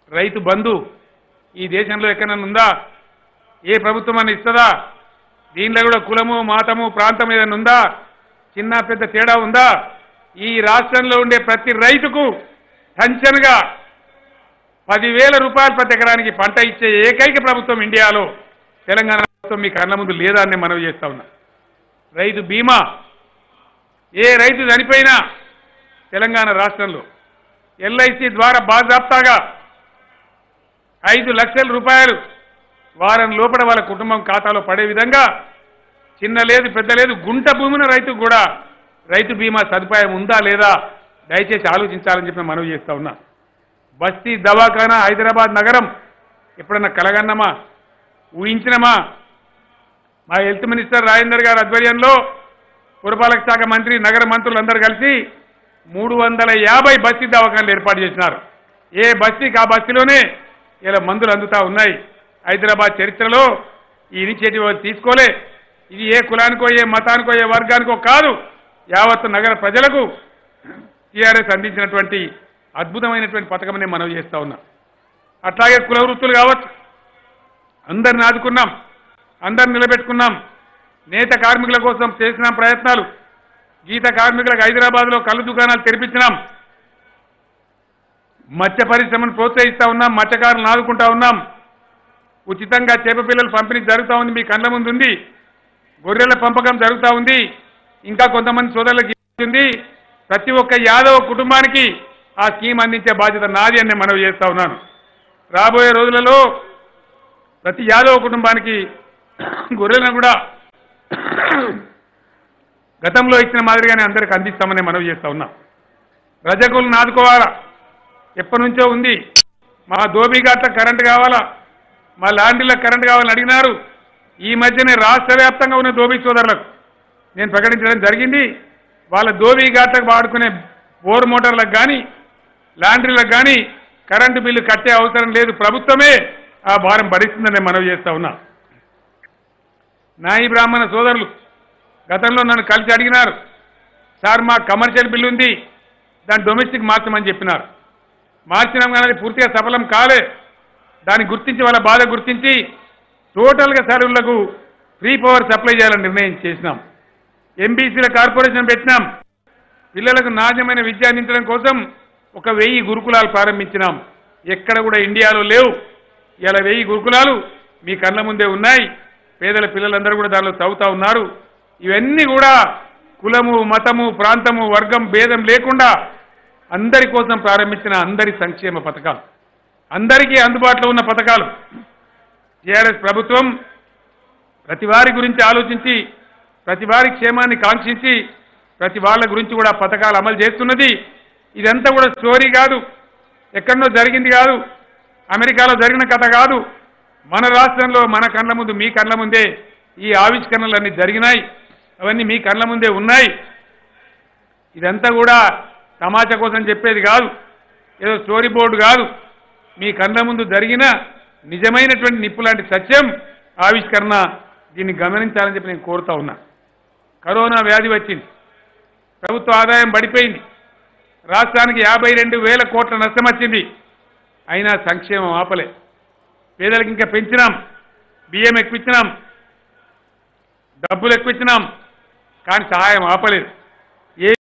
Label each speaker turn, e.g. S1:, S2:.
S1: రైతు బంధు ఈ దేశంలో ఎక్కడైనా ఉందా? ఏ ప్రభుత్వం అని ఇస్తుందా? దీనిలో కూడా కులము మతము ప్రాంతం ఏదైనా ఉందా? చిన్న పెద్ద తేడా ఉందా? ఈ రాష్ట్రంలో ఉండే ప్రతి రైతుకు టెన్షన్గా 10,000 రూపాయలు ప్రతి ఎకరానికి పంట ఇచ్చే ఏకైక ప్రభుత్వం ఇండియాలో తెలంగాణ ప్రభుత్వం మీ కళ్ళ ముందు లేదా అని మనవి చేస్తా ఉన్నా. రైతు బీమా, ఏ రైతు చనిపోయినా తెలంగాణ రాష్ట్రంలో ఎల్ఐసి ద్వారా బాజాప్తాగా 5 లక్షల రూపాయలు వారం లోపల వాళ్ళ కుటుంబం ఖాతాలో పడే విధంగా చిన్న లేదు పెద్ద లేదు గుంట భూమిన రైతుకు కూడా రైతు బీమా సదుపాయం ఉందా లేదా దయచేసి ఆలోచించాలని చెప్పి మనవి చేస్తా ఉన్నా. బస్తీ దవాఖానా హైదరాబాద్ నగరం ఎప్పుడన్నా కలగన్నమా, ఊహించినమా? మా హెల్త్ మినిస్టర్ రాజేందర్ గారి ఆధ్వర్యంలో పురపాలక శాఖ మంత్రి నగర మంత్రులందరూ కలిసి 350 బస్తీ దవాఖానాలు ఏర్పాటు చేసినారు. ఏ బస్తీకి ఆ బస్తీలోనే ఇలా మందులు అందుతా ఉన్నాయి. హైదరాబాద్ చరిత్రలో ఈ ఇనిషియేటివ్ తీసుకోలే. ఇది ఏ కులానికో ఏ మతానికో ఏ వర్గానికో కాదు, యావత్తు నగర ప్రజలకు టీఆర్ఎస్ అందించినటువంటి అద్భుతమైనటువంటి పథకమనే మనవి చేస్తా ఉన్నా. అట్లాగే కుల వృత్తులు కావచ్చు, అందరిని ఆదుకున్నాం, అందరిని నిలబెట్టుకున్నాం. నేత కార్మికుల కోసం చేసిన ప్రయత్నాలు, గీత కార్మికులకు హైదరాబాద్లో కళ్ళు దుకాణాలు తెరిపించినాం. మత్స్య పరిశ్రమను ప్రోత్సహిస్తూ ఉన్నాం, మత్స్యకారులను ఆదుకుంటా ఉన్నాం. ఉచితంగా చేప పిల్లలు పంపిణీ జరుగుతూ ఉంది, మీ కళ్ళ ముందు ఉంది. గొర్రెల పెంపకం జరుగుతూ ఉంది. ఇంకా కొంతమంది సోదరులకు ఉంది. ప్రతి ఒక్క యాదవ కుటుంబానికి ఆ స్కీమ్ అందించే బాధ్యత నాది అని మనవి చేస్తా ఉన్నాను. రాబోయే రోజులలో ప్రతి యాదవ కుటుంబానికి గొర్రెలను కూడా గతంలో ఇచ్చిన మాదిరిగానే అందరికీ అందిస్తామని మనవి చేస్తా ఉన్నాం. రజకులను ఆదుకోవాలా, ఎప్పటి నుంచో ఉంది. మా దోబీఘాట్లకు కరెంటు కావాలా, మా లాండ్రీలకు కరెంటు కావాలని అడిగినారు. ఈ మధ్యనే రాష్ట్ర వ్యాప్తంగా ఉన్న దోబీ సోదరులకు నేను ప్రకటించడం జరిగింది. వాళ్ళ దోబీఘాట్లకు వాడుకునే బోర్ మోటార్లకు కానీ లాండ్రీలకు కానీ కరెంటు బిల్లు కట్టే అవసరం లేదు, ప్రభుత్వమే ఆ భారం భరిస్తుందని మనవి చేస్తా ఉన్నా. నాయి బ్రాహ్మణ సోదరులు గతంలో నన్ను కలిసి అడిగినారు, సార్ మా కమర్షియల్ బిల్లు ఉంది, దాన్ని డొమెస్టిక్ మార్చమని చెప్పినారు. మార్చినాం కానీ పూర్తిగా సఫలం కాలే. దాన్ని గుర్తించి వాళ్ళ బాధ గుర్తించి టోటల్గా సర్వీసులకు ఫ్రీ పవర్ సప్లై చేయాలని నిర్ణయం చేసినాం. ఎంబీసీల కార్పొరేషన్ పెట్టినాం. పిల్లలకు నాణ్యమైన విద్య అందించడం కోసం 1000 గురుకులాలు ప్రారంభించినాం. ఎక్కడ కూడా ఇండియాలో లేవు. ఇలా 1000 గురుకులాలు మీ కళ్ళ ముందే ఉన్నాయి. పేదల పిల్లలందరూ కూడా దానిలో చదువుతా ఉన్నారు. ఇవన్నీ కూడా కులము మతము ప్రాంతము వర్గం భేదం లేకుండా అందరి కోసం ప్రారంభించిన అందరి సంక్షేమ పథకాలు, అందరికీ అందుబాటులో ఉన్న పథకాలు. టీఆర్ఎస్ ప్రభుత్వం ప్రతి వారి గురించి ఆలోచించి, ప్రతి వారి క్షేమాన్ని కాంక్షించి, ప్రతి వాళ్ళ గురించి కూడా పథకాలు అమలు చేస్తున్నది. ఇదంతా కూడా స్టోరీ కాదు, ఎక్కడో జరిగింది కాదు, అమెరికాలో జరిగిన కథ కాదు. మన రాష్ట్రంలో మన కళ్ళ ముందు మీ కళ్ళ ముందే ఈ ఆవిష్కరణలన్నీ జరిగినాయి. అవన్నీ మీ కళ్ళ ముందే ఉన్నాయి. ఇదంతా కూడా తమాషా కోసం చెప్పేది కాదు, ఏదో స్టోరీ బోర్డు కాదు. మీ కళ్ళ ముందు జరిగిన నిజమైనటువంటి నిప్పు లాంటి సత్యం ఆవిష్కరణ. దీన్ని గమనించాలని చెప్పి నేను కోరుతా ఉన్నా. కరోనా వ్యాధి వచ్చింది, ప్రభుత్వ ఆదాయం పడిపోయింది, రాష్ట్రానికి 52,000 కోట్ల నష్టం వచ్చింది. అయినా సంక్షేమం ఆపలే. పేదలకు ఇంకా పెంచినాం, బియ్యం ఎక్కువిచ్చినాం, డబ్బులు ఎక్కువిచ్చినాం, కానీ సహాయం ఆపలేదు.